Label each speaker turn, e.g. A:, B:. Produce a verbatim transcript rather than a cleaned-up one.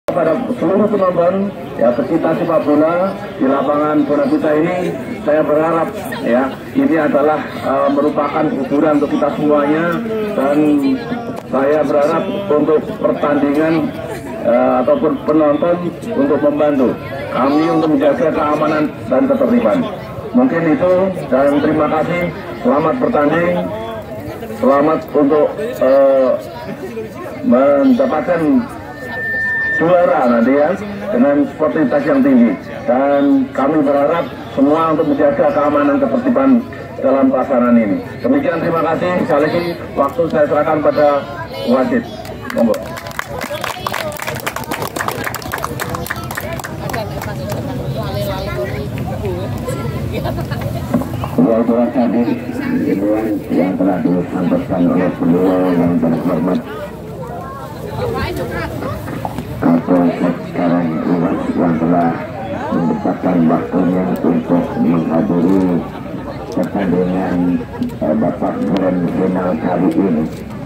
A: Pada seluruh penonton ya pecinta sepak bola di lapangan bola kita ini, saya berharap ya ini adalah uh, merupakan hiburan untuk kita semuanya, dan saya berharap untuk pertandingan uh, ataupun penonton untuk membantu kami untuk menjaga keamanan dan ketertiban. Mungkin itu, dan terima kasih. Selamat bertanding, selamat untuk uh, mendapatkan juara nanti ya, dengan sportivitas yang tinggi, dan kami berharap semua untuk menjaga keamanan ketertiban dalam pelaksanaan ini. Demikian, terima kasih. Sekali lagi waktu saya serahkan pada wasit. Monggo. Dua-dua tadi yang telah disampaikan oleh beliau yang terhormat Kapolsek Karanganyar yang telah mendapatkan waktunya untuk menghadiri pertandingan eh, babak grand final kali ini.